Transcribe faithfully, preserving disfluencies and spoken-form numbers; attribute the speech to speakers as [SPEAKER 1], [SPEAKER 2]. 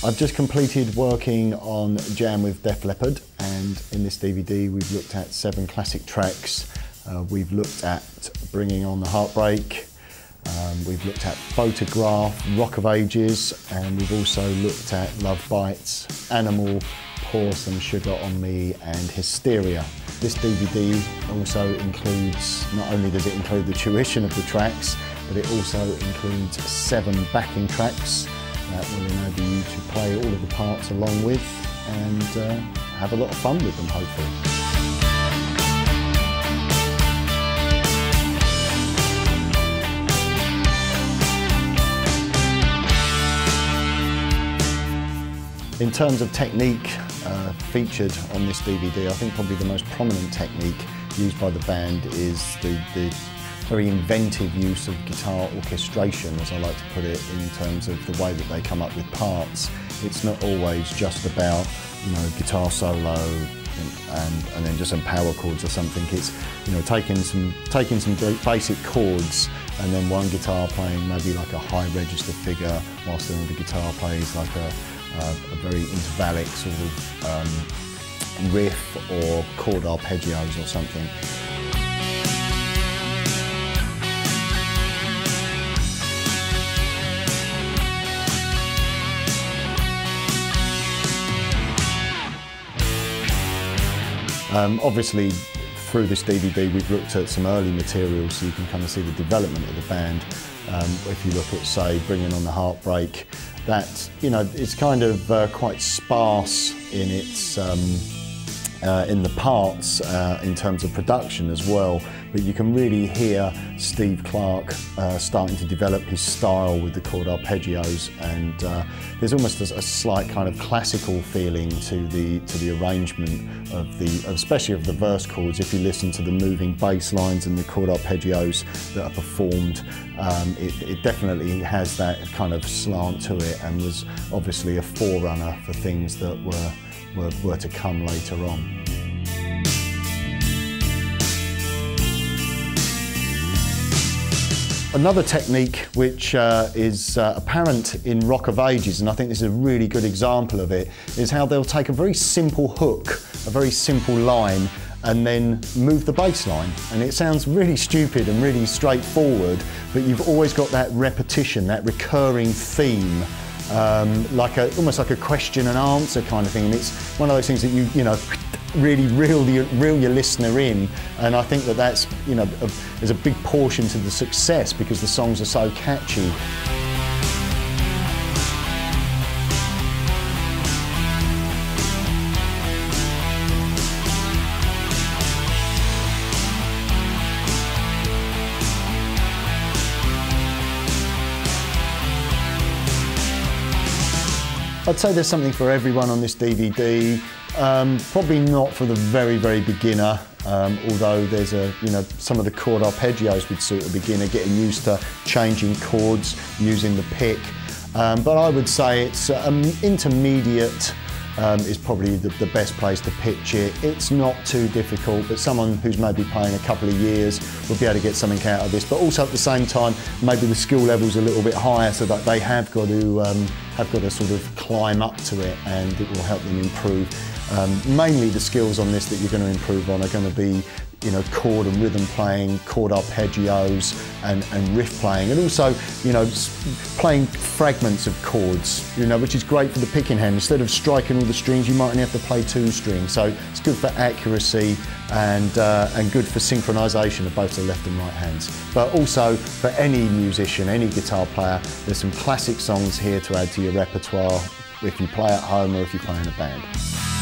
[SPEAKER 1] I've just completed working on Jam with Def Leppard, and in this D V D we've looked at seven classic tracks. Uh, we've looked at bringing On The Heartbreak, um, we've looked at Photograph, Rock of Ages, and we've also looked at Love Bites, Animal, Pour Some Sugar On Me, and Hysteria. This D V D also includes, not only does it include the tuition of the tracks, but it also includes seven backing tracks that will enable you to play all of the parts along with and uh, have a lot of fun with them, hopefully. In terms of technique uh, featured on this D V D, I think probably the most prominent technique used by the band is the, the very inventive use of guitar orchestration, as I like to put it, in terms of the way that they come up with parts. It's not always just about, you know, guitar solo and, and, and then just some power chords or something. It's, you know, taking some taking some basic chords and then one guitar playing maybe like a high register figure, whilst another guitar plays like a, a, a very intervallic sort of um, riff or chord arpeggios or something. Um, obviously, through this D V D, we've looked at some early material, so you can kind of see the development of the band. Um, if you look at, say, bringing On The Heartbreak, that, you know, it's kind of uh, quite sparse in its um, uh, in the parts uh, in terms of production as well. But you can really hear Steve Clark uh, starting to develop his style with the chord arpeggios, and uh, there's almost a, a slight kind of classical feeling to the to the arrangement of the, especially of the verse chords. If you listen to the moving bass lines and the chord arpeggios that are performed, um, it, it definitely has that kind of slant to it, and was obviously a forerunner for things that were were, were to come later on. Another technique which uh, is uh, apparent in Rock of Ages, and I think this is a really good example of it, is how they'll take a very simple hook, a very simple line, and then move the bass line. And it sounds really stupid and really straightforward, but you've always got that repetition, that recurring theme, um, like a, almost like a question and answer kind of thing. And it's one of those things that you, you know, really reel, the, reel your listener in, and I think that that's, you know, a, there's a big portion to the success because the songs are so catchy. I'd say there's something for everyone on this D V D. Um, probably not for the very, very beginner, um, although there's a, you know, some of the chord arpeggios would suit a beginner, getting used to changing chords, using the pick. Um, but I would say it's um, intermediate um, is probably the, the best place to pitch it. It's not too difficult, but someone who's maybe playing a couple of years will be able to get something out of this. But also at the same time, maybe the skill level's a little bit higher, so that they have got to um, have got to sort of climb up to it, and it will help them improve. Um, mainly the skills on this that you're going to improve on are going to be, you know, chord and rhythm playing, chord arpeggios, and, and riff playing, and also, you know, playing fragments of chords, you know, which is great for the picking hand. Instead of striking all the strings, you might only have to play two strings, so it's good for accuracy and uh, and good for synchronization of both the left and right hands. But also for any musician, any guitar player, there's some classic songs here to add to your repertoire if you play at home or if you play in a band.